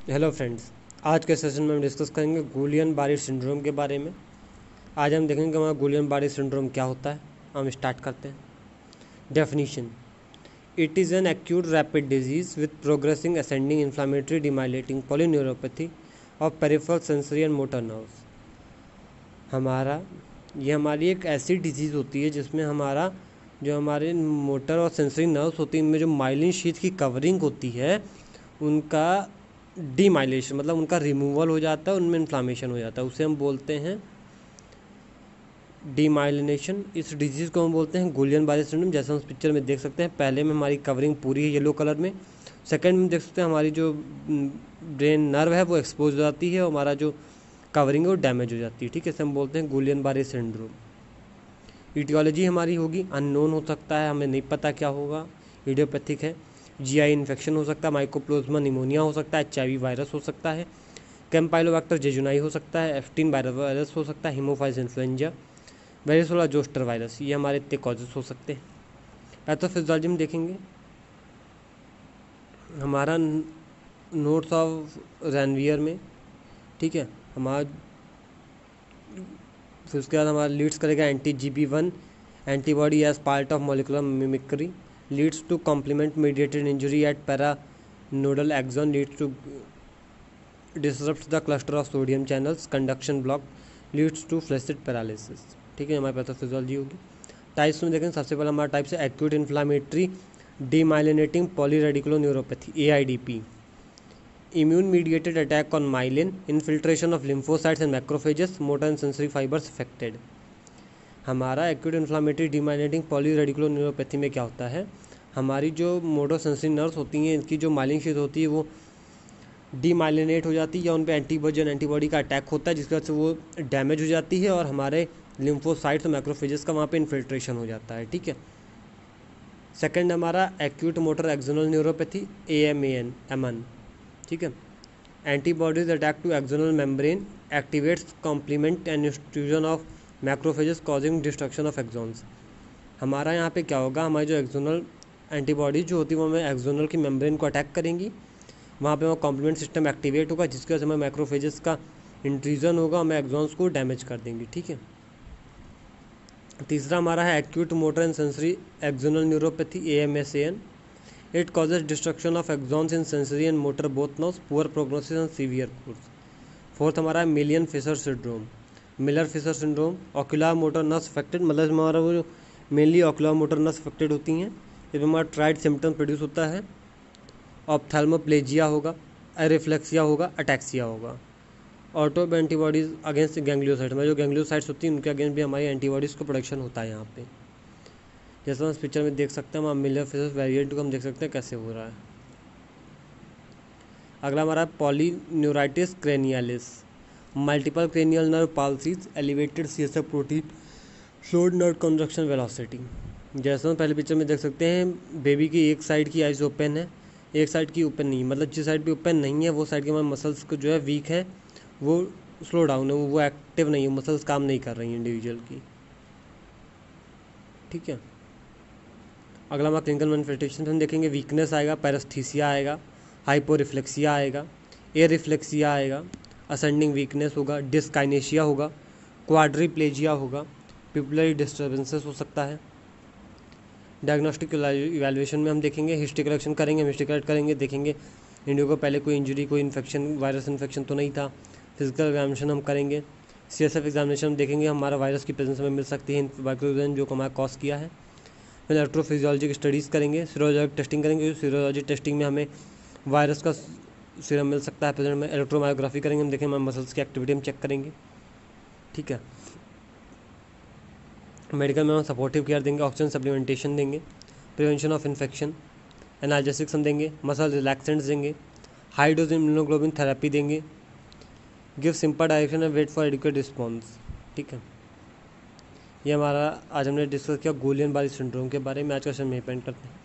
Hello friends, आज के session में हम डिस्कस करेंगे गुलियन बारी सिंड्रोम के बारे में। आज हम देखेंगे हमारा गुलियन बारी सिंड्रोम क्या होता है। हम स्टार्ट करते हैं। Definition: it is an acute rapid disease with progressing ascending inflammatory demyelinating polyneuropathy of peripheral sensory and motor nerves. हमारी एक ऐसी डिजीज़ होती है जिसमें जो हमारे मोटर और सेंसरी नर्व्स होती हैं, इनमें जो माइलिन शीथ की कवरिंग होती है उनका डीमाइलेशन मतलब उनका रिमूवल हो जाता है, उनमें इन्फ्लामेशन हो जाता है, उसे हम बोलते हैं डीमाइलिनेशन। इस डिजीज़ को हम बोलते हैं गुलियन बारी सिंड्रोम। जैसा हम इस पिक्चर में देख सकते हैं, पहले में हमारी कवरिंग पूरी है येलो कलर में, सेकंड में देख सकते हैं हमारी जो ब्रेन नर्व है वो एक्सपोज हो जाती है और हमारा जो कवरिंग है वो डैमेज हो जाती है। ठीक है, इसे हम बोलते हैं गुलियन बारी सिंड्रोम। ईटियोलॉजी हमारी होगी अननोन हो सकता है, हमें नहीं पता क्या होगा, इडियोपैथिक है। जीआई इन्फेक्शन हो सकता है, माइकोप्लाज्मा निमोनिया हो सकता है, एचआईवी वायरस हो सकता है, कैम्पाइलोबैक्टर जेजुनाई हो सकता है, एफ्टीन वायरस हो सकता है, haemophilus influenza, varicella zoster virus, ये हमारे इतने कॉजेस हो सकते हैं। पैथोफिजियोलॉजी में देखेंगे हमारा नोट्स ऑफ रैनवियर में। ठीक है, फिर उसके बाद हमारा लीड्स करेगा anti GP1 antibody as part of molecular mimicry, leads to complement mediated injury at para nodal axon, leads to disrupts the cluster of sodium channels, conduction block, leads to flaccid paralysis। ठीक है, हमारे pathophysiology होगी। Types में देखें, सबसे पहला हमारा types है acute inflammatory demyelinating polyradiculoneuropathy AIDP, immune mediated attack on myelin, infiltration of lymphocytes and macrophages, motor and sensory fibres affected. हमारा एक्यूट इन्फ्लामेटरी डीमाइलिनेटिंग पॉलीरेडिकुलोन्यूरोपैथी में क्या होता है, हमारी जो मोटर सेंसरी नर्व्स होती हैं, इनकी जो माइलिन शीथ होती है वो डीमाइलिनेट हो जाती है या उन पे एंटीबॉडी का अटैक होता है, जिसकी वजह से वो डैमेज हो जाती है और हमारे लिम्फोसाइट्स और मैक्रोफेजेस का वहाँ पे इन्फिल्ट्रेशन हो जाता है। ठीक है, सेकंड हमारा acute motor axonal neuropathy AMAN। ठीक है, antibodies attack to axonal membrane activates complement and intrusion of macrophages causing destruction of axons. हमारा यहाँ पे क्या होगा, हमारी जो एक्सोनल एंटीबॉडीज जो होती है वो हमें एक्सोनल की मेम्ब्रेन को अटैक करेंगी, वहाँ पे वो कॉम्प्लीमेंट सिस्टम एक्टिवेट होगा, जिसकी वजह से हमें मैक्रोफेजेस का इंट्रूजन होगा, हमें एक्सॉन्स को डैमेज कर देंगी। ठीक है, तीसरा हमारा है acute motor and sensory axonal neuropathy AMSAN, it causes destruction of axons in sensory and motor both nerves, poor prognosis and severe course. Fourth हमारा है million Fisher syndrome, Miller Fisher syndrome, ocular motor nerves affected, मतलब हमारा वो mainly ocular motor nerves affected होती हैं, इसमें हमारा tried symptom produce होता है, ऑप्थेल्मोप्लेजिया होगा, एरिफ्लेक्सिया होगा, अटैक्सिया होगा। ऑटो एंटीबॉडीज़ अगेंस्ट गैंग्लियोसाइट, में जो गैंग्लियोसाइट्स होती हैं उनके अगेंस्ट भी हमारी एंटीबॉडीज़ को प्रोडक्शन होता है यहाँ पे। जैसा हम इस पिक्चर में देख सकते हैं, हम मिलर फिशर वेरिएंट को हम देख सकते हैं कैसे हो रहा है। अगला हमारा polyneuritis cranialis, multiple cranial nerve palsies, elevated CSF protein, slowed nerve conduction velocity. जैसा हम पहले पिक्चर में देख सकते हैं, बेबी की एक साइड की आइज ओपन है, एक साइड की ओपन नहीं, मतलब जिस साइड पे ओपन नहीं है वो साइड के हमारे मसल्स को जो है वीक है, वो स्लो डाउन है, वो एक्टिव नहीं है, मसल्स काम नहीं कर रही हैं इंडिविजुअल की। ठीक है, अगला हमारा क्लिनिकल मैनिफेस्टेशन हम देखेंगे, वीकनेस आएगा, पैरास्थीसिया आएगा, हाइपोरिफ्लेक्सिया आएगा, एयररिफ्लेक्सिया आएगा, असेंडिंग वीकनेस होगा, डिस्काइनेशिया होगा, क्वाड्रिप्लेजिया होगा, पिपुलरी डिस्टर्बेंसेस हो सकता है। डायग्नोस्टिक इवैल्यूएशन में हम देखेंगे, हिस्ट्री कलेक्शन करेंगे, हम हिस्ट्री कलेक्ट करेंगे, देखेंगे इंडियो को पहले कोई इंजरी, कोई इन्फेक्शन, वायरस इन्फेक्शन तो नहीं था। फिजिकल एग्जामिनेशन हम करेंगे, CSF एग्जामिनेशन हम देखेंगे, हमारा वायरस की प्रेजेंस में मिल सकती है माइक्रोजन जो हमारा कॉज किया है। फिर इलेक्ट्रोफिजियोलॉजी की स्टडीज़ करेंगे, सीरोलॉजिक टेस्टिंग करेंगे, सीरोलॉजी टेस्टिंग में हमें वायरस का सीरम मिल सकता है प्रेजेंट में। इलेक्ट्रोमायोग्राफी करेंगे, हम देखेंगे हमारे मसल्स की एक्टिविटी हम चेक करेंगे। ठीक है, मेडिकल में हम सपोर्टिव केयर देंगे, ऑक्सीजन सप्लीमेंटेशन देंगे, प्रिवेंशन ऑफ इन्फेक्शन, एनाल्जेसिक्स हम देंगे, मसल रिलैक्सेंट्स देंगे, हाई डोज इम्यूनोग्लोबिन थेरेपी देंगे, give simple direction and wait for adequate response. ठीक है, ये हमारा आज हमने डिस्कस किया गुलियन बारी सिंड्रोम के बारे में। आज का सेशन में पेंट करते हैं।